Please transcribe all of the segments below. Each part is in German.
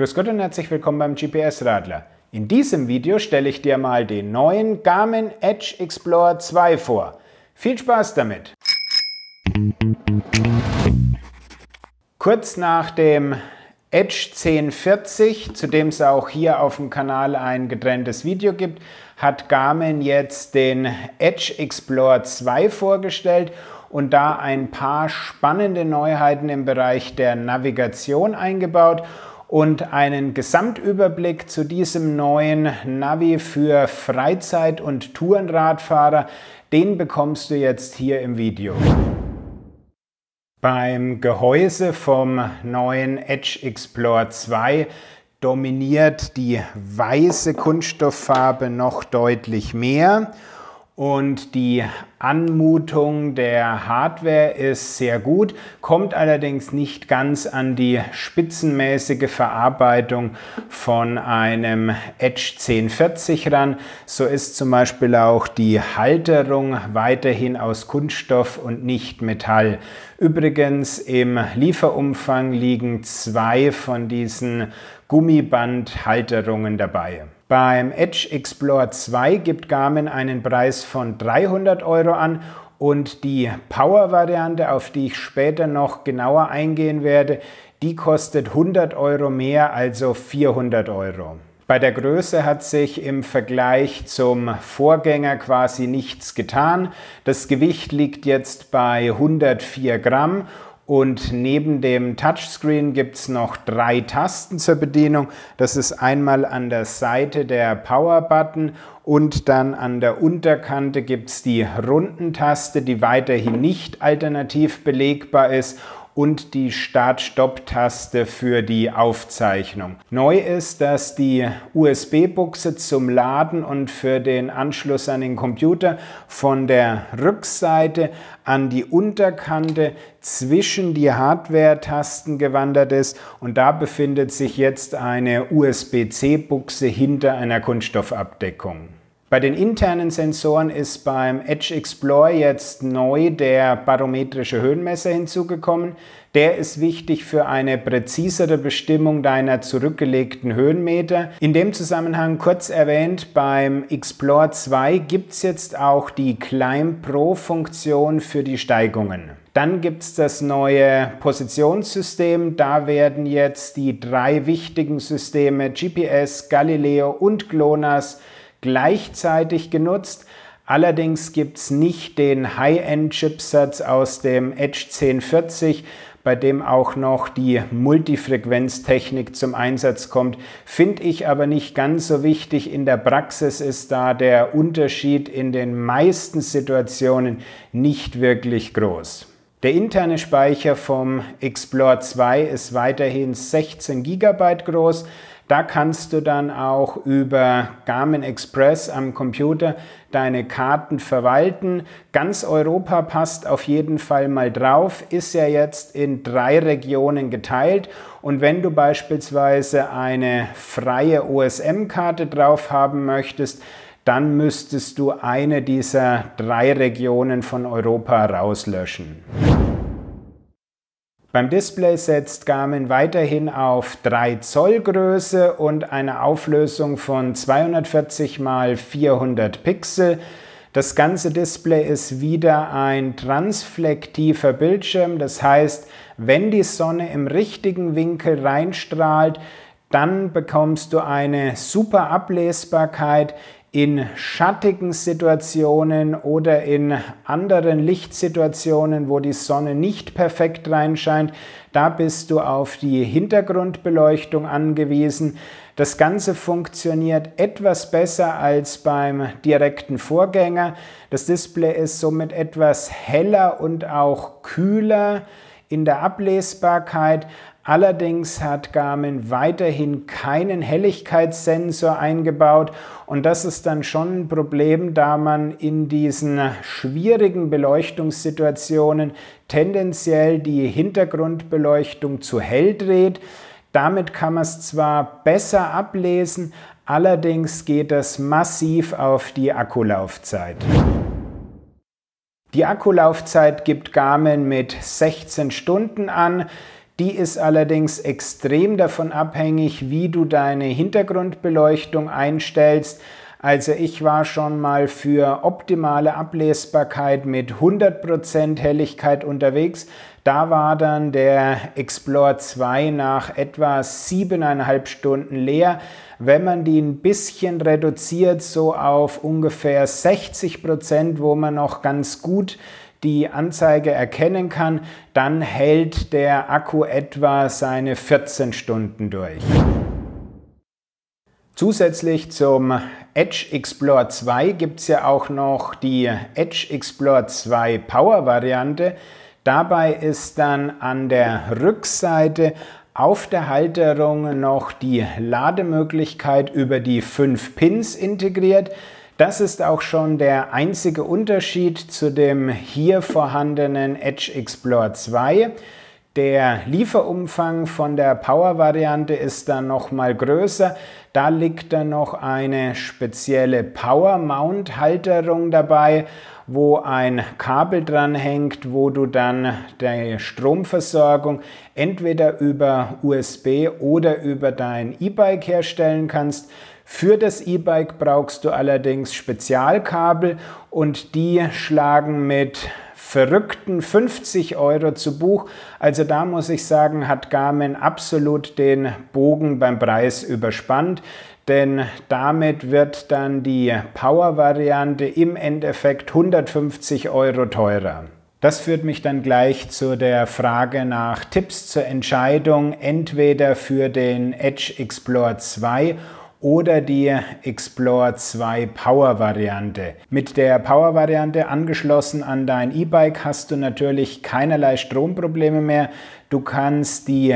Grüß Gott und herzlich willkommen beim GPS-Radler. In diesem Video stelle ich dir mal den neuen Garmin Edge Explorer 2 vor. Viel Spaß damit! Kurz nach dem Edge 1040, zu dem es auch hier auf dem Kanal ein getrenntes Video gibt, hat Garmin jetzt den Edge Explorer 2 vorgestellt und da ein paar spannende Neuheiten im Bereich der Navigation eingebaut. Und einen Gesamtüberblick zu diesem neuen Navi für Freizeit- und Tourenradfahrer, den bekommst du jetzt hier im Video. Beim Gehäuse vom neuen Edge Explorer 2 dominiert die weiße Kunststofffarbe noch deutlich mehr. Und die Anmutung der Hardware ist sehr gut, kommt allerdings nicht ganz an die spitzenmäßige Verarbeitung von einem Edge 1040 ran. So ist zum Beispiel auch die Halterung weiterhin aus Kunststoff und nicht Metall. Übrigens im Lieferumfang liegen 2 von diesen Gummibandhalterungen dabei. Beim Edge Explorer 2 gibt Garmin einen Preis von 300 € an und die Power-Variante, auf die ich später noch genauer eingehen werde, die kostet 100 € mehr, also 400 €. Bei der Größe hat sich im Vergleich zum Vorgänger quasi nichts getan. Das Gewicht liegt jetzt bei 104 Gramm. Und neben dem Touchscreen gibt es noch 3 Tasten zur Bedienung. Das ist einmal an der Seite der Power-Button und dann an der Unterkante gibt es die Runden-Taste, die weiterhin nicht alternativ belegbar ist, und die Start-Stopp-Taste für die Aufzeichnung. Neu ist, dass die USB-Buchse zum Laden und für den Anschluss an den Computer von der Rückseite an die Unterkante zwischen die Hardware-Tasten gewandert ist und da befindet sich jetzt eine USB-C-Buchse hinter einer Kunststoffabdeckung. Bei den internen Sensoren ist beim Edge Explorer jetzt neu der barometrische Höhenmesser hinzugekommen. Der ist wichtig für eine präzisere Bestimmung deiner zurückgelegten Höhenmeter. In dem Zusammenhang kurz erwähnt, beim Explorer 2 gibt es jetzt auch die Climb Pro-Funktion für die Steigungen. Dann gibt es das neue Positionssystem. Da werden jetzt die 3 wichtigen Systeme GPS, Galileo und GLONASS gleichzeitig genutzt. Allerdings gibt es nicht den High-End-Chipsatz aus dem Edge 1040, bei dem auch noch die Multifrequenztechnik zum Einsatz kommt. Finde ich aber nicht ganz so wichtig. In der Praxis ist da der Unterschied in den meisten Situationen nicht wirklich groß. Der interne Speicher vom Explorer 2 ist weiterhin 16 GB groß. Da kannst du dann auch über Garmin Express am Computer deine Karten verwalten. Ganz Europa passt auf jeden Fall mal drauf, ist ja jetzt in 3 Regionen geteilt. Und wenn du beispielsweise eine freie OSM-Karte drauf haben möchtest, dann müsstest du eine dieser 3 Regionen von Europa rauslöschen. Beim Display setzt Garmin weiterhin auf 3 Zoll Größe und eine Auflösung von 240 x 400 Pixel. Das ganze Display ist wieder ein transflektiver Bildschirm. Das heißt, wenn die Sonne im richtigen Winkel reinstrahlt, dann bekommst du eine super Ablesbarkeit. In schattigen Situationen oder in anderen Lichtsituationen, wo die Sonne nicht perfekt reinscheint, da bist du auf die Hintergrundbeleuchtung angewiesen. Das Ganze funktioniert etwas besser als beim direkten Vorgänger. Das Display ist somit etwas heller und auch kühler in der Ablesbarkeit. Allerdings hat Garmin weiterhin keinen Helligkeitssensor eingebaut und das ist dann schon ein Problem, da man in diesen schwierigen Beleuchtungssituationen tendenziell die Hintergrundbeleuchtung zu hell dreht. Damit kann man es zwar besser ablesen, allerdings geht das massiv auf die Akkulaufzeit. Die Akkulaufzeit gibt Garmin mit 16 Stunden an. Die ist allerdings extrem davon abhängig, wie du deine Hintergrundbeleuchtung einstellst. Also ich war schon mal für optimale Ablesbarkeit mit 100% Helligkeit unterwegs. Da war dann der Explore 2 nach etwa 7,5 Stunden leer. Wenn man die ein bisschen reduziert, so auf ungefähr 60%, wo man noch ganz gut die Anzeige erkennen kann, dann hält der Akku etwa seine 14 Stunden durch. Zusätzlich zum Edge Explorer 2 gibt es ja auch noch die Edge Explorer 2 Power Variante. Dabei ist dann an der Rückseite auf der Halterung noch die Lademöglichkeit über die 5 Pins integriert. Das ist auch schon der einzige Unterschied zu dem hier vorhandenen Edge Explorer 2. Der Lieferumfang von der Power-Variante ist dann noch mal größer. Da liegt dann noch eine spezielle Power-Mount-Halterung dabei, wo ein Kabel dran hängt, wo du dann die Stromversorgung entweder über USB oder über dein E-Bike herstellen kannst. Für das E-Bike brauchst du allerdings Spezialkabel und die schlagen mit verrückten 50 € zu Buch. Also da muss ich sagen, hat Garmin absolut den Bogen beim Preis überspannt, denn damit wird dann die Power-Variante im Endeffekt 150 € teurer. Das führt mich dann gleich zu der Frage nach Tipps zur Entscheidung, entweder für den Edge Explorer 2 oder die Explorer 2 Power Variante. Mit der Power Variante angeschlossen an dein E-Bike hast du natürlich keinerlei Stromprobleme mehr. Du kannst die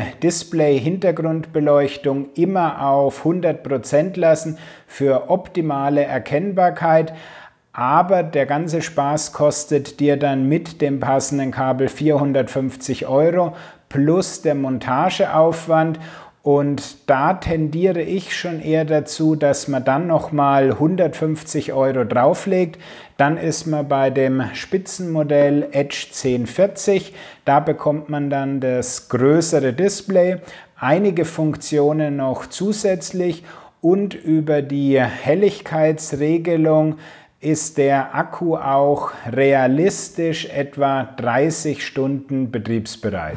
Display-Hintergrundbeleuchtung immer auf 100% lassen für optimale Erkennbarkeit. Aber der ganze Spaß kostet dir dann mit dem passenden Kabel 450 € plus der Montageaufwand. Und da tendiere ich schon eher dazu, dass man dann nochmal 150 € drauflegt. Dann ist man bei dem Spitzenmodell Edge 1040. Da bekommt man dann das größere Display, einige Funktionen noch zusätzlich und über die Helligkeitsregelung ist der Akku auch realistisch etwa 30 Stunden betriebsbereit.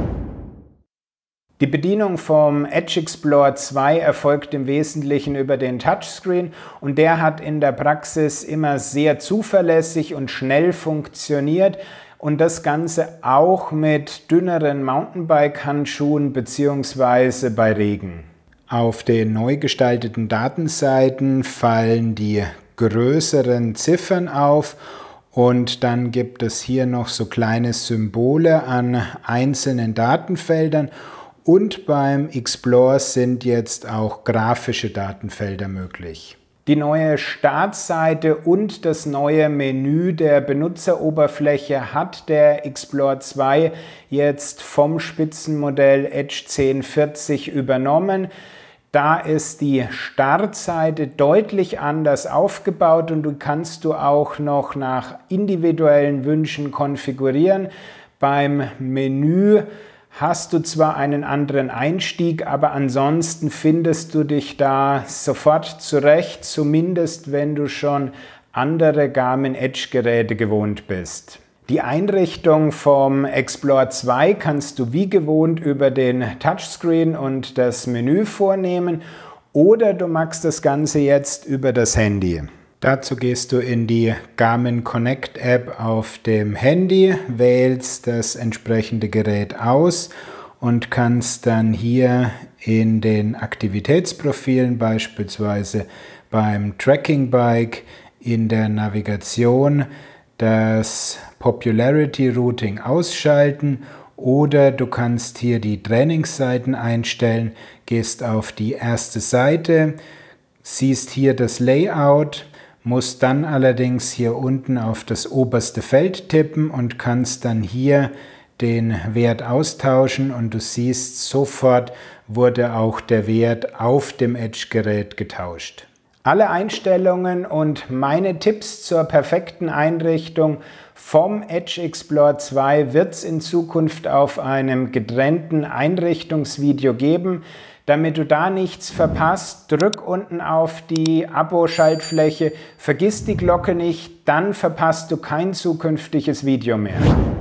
Die Bedienung vom Edge Explorer 2 erfolgt im Wesentlichen über den Touchscreen und der hat in der Praxis immer sehr zuverlässig und schnell funktioniert und das Ganze auch mit dünneren Mountainbike-Handschuhen bzw. bei Regen. Auf den neu gestalteten Datenseiten fallen die größeren Ziffern auf. Und dann gibt es hier noch so kleine Symbole an einzelnen Datenfeldern. Und beim Explorer sind jetzt auch grafische Datenfelder möglich. Die neue Startseite und das neue Menü der Benutzeroberfläche hat der Explorer 2 jetzt vom Spitzenmodell Edge 1040 übernommen. Da ist die Startseite deutlich anders aufgebaut und du kannst auch noch nach individuellen Wünschen konfigurieren. Beim Menü hast du zwar einen anderen Einstieg, aber ansonsten findest du dich da sofort zurecht, zumindest wenn du schon andere Garmin Edge Geräte gewohnt bist. Die Einrichtung vom Explorer 2 kannst du wie gewohnt über den Touchscreen und das Menü vornehmen oder du machst das Ganze jetzt über das Handy. Dazu gehst du in die Garmin Connect App auf dem Handy, wählst das entsprechende Gerät aus und kannst dann hier in den Aktivitätsprofilen, beispielsweise beim Tracking Bike, in der Navigation das Popularity Routing ausschalten oder du kannst hier die Trainingsseiten einstellen, gehst auf die erste Seite, siehst hier das Layout, musst dann allerdings hier unten auf das oberste Feld tippen und kannst dann hier den Wert austauschen und du siehst, sofort wurde auch der Wert auf dem Edge-Gerät getauscht. Alle Einstellungen und meine Tipps zur perfekten Einrichtung vom Edge Explorer 2 wird es in Zukunft auf einem getrennten Einrichtungsvideo geben. Damit du da nichts verpasst, drück unten auf die Abo-Schaltfläche, vergiss die Glocke nicht, dann verpasst du kein zukünftiges Video mehr.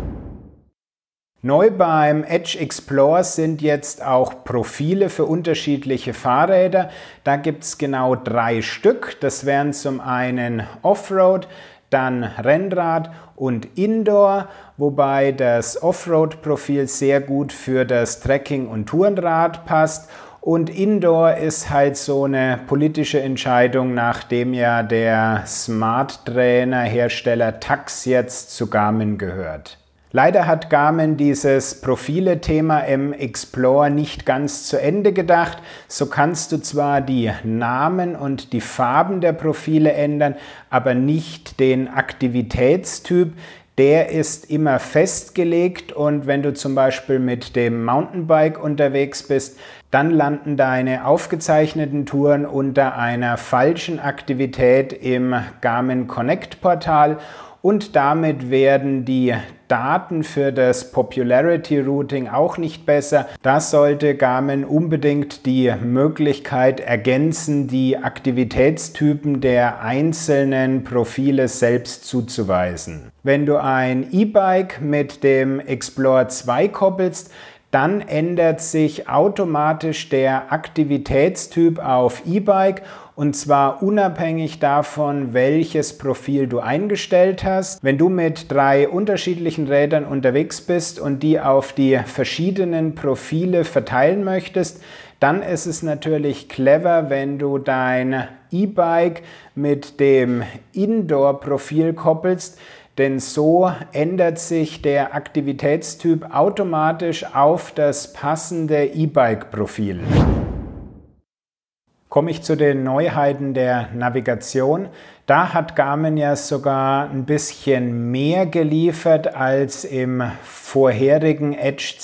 Neu beim Edge Explorer sind jetzt auch Profile für unterschiedliche Fahrräder. Da gibt es genau 3 Stück. Das wären zum einen Offroad, dann Rennrad und Indoor, wobei das Offroad-Profil sehr gut für das Trekking- und Tourenrad passt. Und Indoor ist halt so eine politische Entscheidung, nachdem ja der Smart Trainer Hersteller Tacx jetzt zu Garmin gehört. Leider hat Garmin dieses Profile-Thema im Explorer nicht ganz zu Ende gedacht. So kannst du zwar die Namen und die Farben der Profile ändern, aber nicht den Aktivitätstyp. Der ist immer festgelegt und wenn du zum Beispiel mit dem Mountainbike unterwegs bist, dann landen deine aufgezeichneten Touren unter einer falschen Aktivität im Garmin Connect Portal. Und damit werden die Daten für das Popularity Routing auch nicht besser. Da sollte Garmin unbedingt die Möglichkeit ergänzen, die Aktivitätstypen der einzelnen Profile selbst zuzuweisen. Wenn du ein E-Bike mit dem Explorer 2 koppelst, dann ändert sich automatisch der Aktivitätstyp auf E-Bike und zwar unabhängig davon, welches Profil du eingestellt hast. Wenn du mit 3 unterschiedlichen Rädern unterwegs bist und die auf die verschiedenen Profile verteilen möchtest, dann ist es natürlich clever, wenn du dein E-Bike mit dem Indoor-Profil koppelst, denn so ändert sich der Aktivitätstyp automatisch auf das passende E-Bike-Profil. Komme ich zu den Neuheiten der Navigation. Da hat Garmin ja sogar ein bisschen mehr geliefert als im vorherigen Edge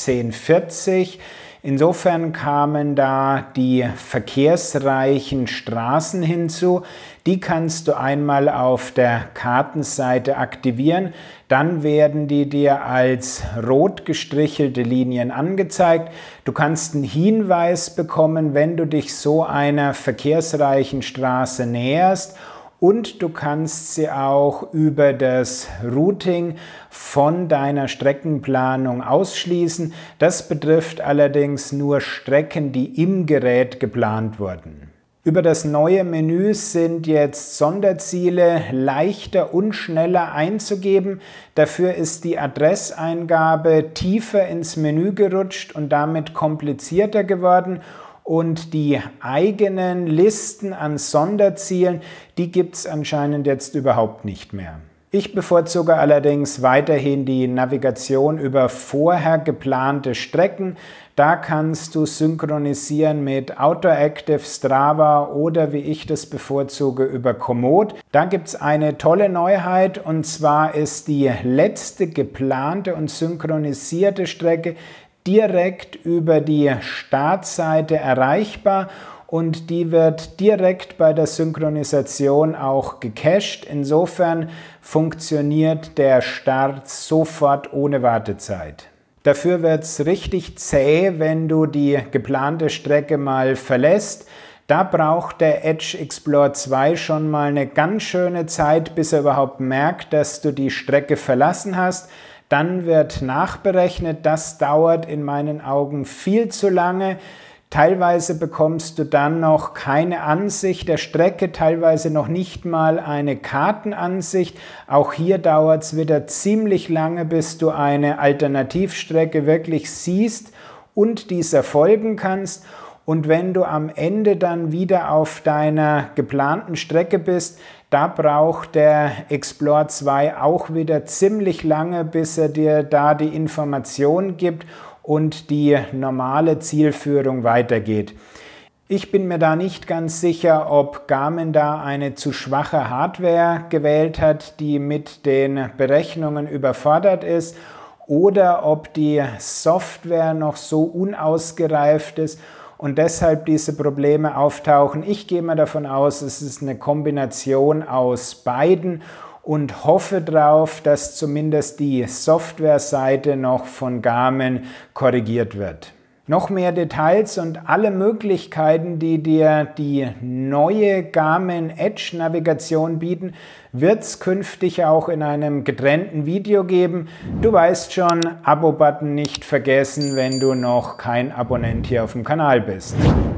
1040. Insofern kamen da die verkehrsreichen Straßen hinzu. Die kannst du einmal auf der Kartenseite aktivieren. Dann werden die dir als rot gestrichelte Linien angezeigt. Du kannst einen Hinweis bekommen, wenn du dich so einer verkehrsreichen Straße näherst. Und du kannst sie auch über das Routing von deiner Streckenplanung ausschließen. Das betrifft allerdings nur Strecken, die im Gerät geplant wurden. Über das neue Menü sind jetzt Sonderziele leichter und schneller einzugeben. Dafür ist die Adresseingabe tiefer ins Menü gerutscht und damit komplizierter geworden. Und die eigenen Listen an Sonderzielen, die gibt es anscheinend jetzt überhaupt nicht mehr. Ich bevorzuge allerdings weiterhin die Navigation über vorher geplante Strecken. Da kannst du synchronisieren mit AutoActive, Strava oder wie ich das bevorzuge über Komoot. Da gibt es eine tolle Neuheit und zwar ist die letzte geplante und synchronisierte Strecke direkt über die Startseite erreichbar und die wird direkt bei der Synchronisation auch gecached. Insofern funktioniert der Start sofort ohne Wartezeit. Dafür wird es richtig zäh, wenn du die geplante Strecke mal verlässt. Da braucht der Edge Explorer 2 schon mal eine ganz schöne Zeit, bis er überhaupt merkt, dass du die Strecke verlassen hast. Dann wird nachberechnet, das dauert in meinen Augen viel zu lange. Teilweise bekommst du dann noch keine Ansicht der Strecke, teilweise noch nicht mal eine Kartenansicht. Auch hier dauert es wieder ziemlich lange, bis du eine Alternativstrecke wirklich siehst und dieser folgen kannst. Und wenn du am Ende dann wieder auf deiner geplanten Strecke bist, da braucht der Explorer 2 auch wieder ziemlich lange, bis er dir da die Information gibt und die normale Zielführung weitergeht. Ich bin mir da nicht ganz sicher, ob Garmin da eine zu schwache Hardware gewählt hat, die mit den Berechnungen überfordert ist, oder ob die Software noch so unausgereift ist und deshalb diese Probleme auftauchen. Ich gehe mal davon aus, es ist eine Kombination aus beiden und hoffe darauf, dass zumindest die Softwareseite noch von Garmin korrigiert wird. Noch mehr Details und alle Möglichkeiten, die dir die neue Garmin Edge Navigation bieten, wird es künftig auch in einem getrennten Video geben. Du weißt schon, Abo-Button nicht vergessen, wenn du noch kein Abonnent hier auf dem Kanal bist.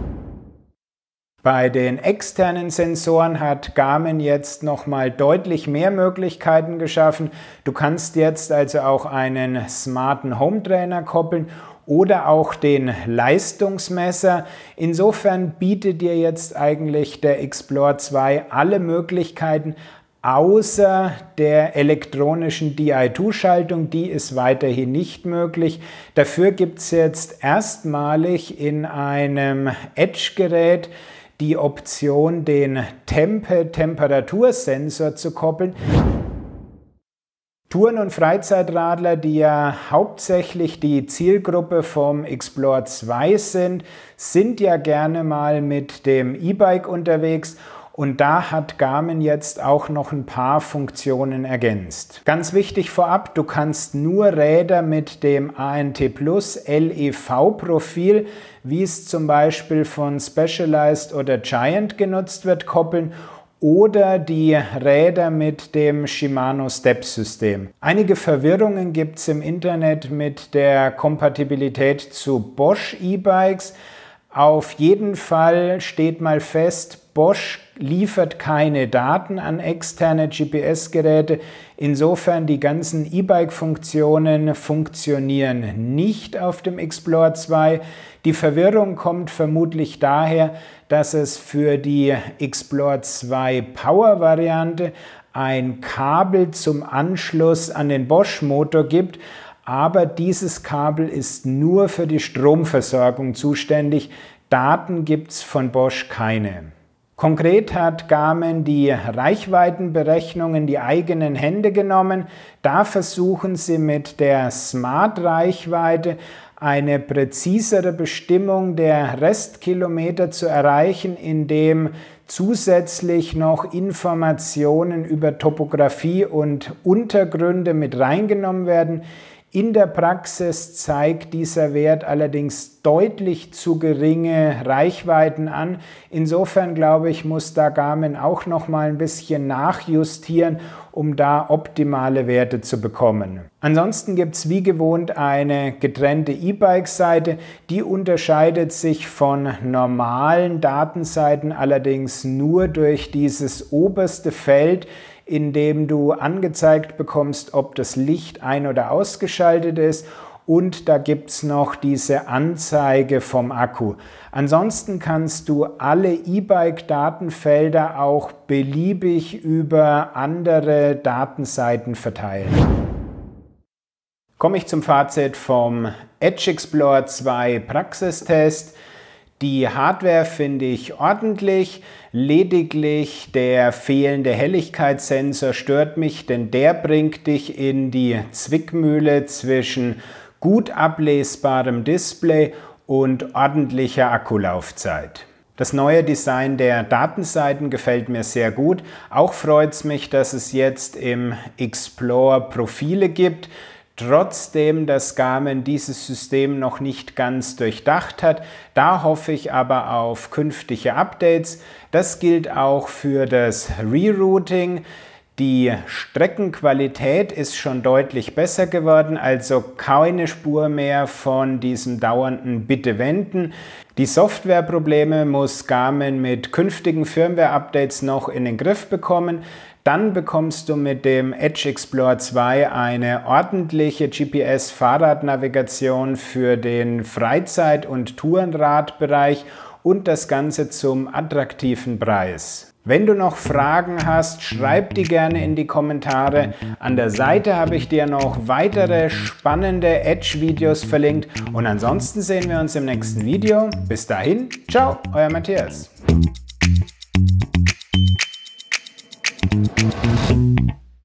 Bei den externen Sensoren hat Garmin jetzt nochmal deutlich mehr Möglichkeiten geschaffen. Du kannst jetzt also auch einen smarten Home Trainer koppeln oder auch den Leistungsmesser. Insofern bietet dir jetzt eigentlich der Explore 2 alle Möglichkeiten, außer der elektronischen Di2-Schaltung, die ist weiterhin nicht möglich. Dafür gibt es jetzt erstmalig in einem Edge-Gerät die Option, den Temperatursensor zu koppeln. Touren- und Freizeitradler, die ja hauptsächlich die Zielgruppe vom Explore 2 sind ja gerne mal mit dem E-Bike unterwegs. Und da hat Garmin jetzt auch noch ein paar Funktionen ergänzt. Ganz wichtig vorab, du kannst nur Räder mit dem ANT Plus LEV-Profil, wie es zum Beispiel von Specialized oder Giant genutzt wird, koppeln oder die Räder mit dem Shimano Step-System. Einige Verwirrungen gibt es im Internet mit der Kompatibilität zu Bosch E-Bikes. Auf jeden Fall steht mal fest, Bosch liefert keine Daten an externe GPS-Geräte. Insofern die ganzen E-Bike-Funktionen funktionieren nicht auf dem Explore 2. Die Verwirrung kommt vermutlich daher, dass es für die Explore 2 Power-Variante ein Kabel zum Anschluss an den Bosch-Motor gibt, aber dieses Kabel ist nur für die Stromversorgung zuständig. Daten gibt es von Bosch keine. Konkret hat Garmin die Reichweitenberechnung in die eigenen Hände genommen. Da versuchen sie mit der Smart-Reichweite eine präzisere Bestimmung der Restkilometer zu erreichen, indem zusätzlich noch Informationen über Topographie und Untergründe mit reingenommen werden. In der Praxis zeigt dieser Wert allerdings deutlich zu geringe Reichweiten an. Insofern glaube ich, muss da Garmin auch noch mal ein bisschen nachjustieren, um da optimale Werte zu bekommen. Ansonsten gibt es wie gewohnt eine getrennte E-Bike-Seite. Die unterscheidet sich von normalen Datenseiten allerdings nur durch dieses oberste Feld, in dem du angezeigt bekommst, ob das Licht ein- oder ausgeschaltet ist, und da gibt es noch diese Anzeige vom Akku. Ansonsten kannst du alle E-Bike-Datenfelder auch beliebig über andere Datenseiten verteilen. Komme ich zum Fazit vom Edge Explorer 2 Praxistest. Die Hardware finde ich ordentlich, lediglich der fehlende Helligkeitssensor stört mich, denn der bringt dich in die Zwickmühle zwischen gut ablesbarem Display und ordentlicher Akkulaufzeit. Das neue Design der Datenseiten gefällt mir sehr gut. Auch freut es mich, dass es jetzt im Explorer Profile gibt. Trotzdem, dass Garmin dieses System noch nicht ganz durchdacht hat. Da hoffe ich aber auf künftige Updates. Das gilt auch für das Rerouting. Die Streckenqualität ist schon deutlich besser geworden, also keine Spur mehr von diesem dauernden Bitte wenden. Die Softwareprobleme muss Garmin mit künftigen Firmware-Updates noch in den Griff bekommen. Dann bekommst du mit dem Edge Explorer 2 eine ordentliche GPS-Fahrradnavigation für den Freizeit- und Tourenradbereich und das Ganze zum attraktiven Preis. Wenn du noch Fragen hast, schreib die gerne in die Kommentare. An der Seite habe ich dir noch weitere spannende Edge-Videos verlinkt und ansonsten sehen wir uns im nächsten Video. Bis dahin, ciao, euer Matthias.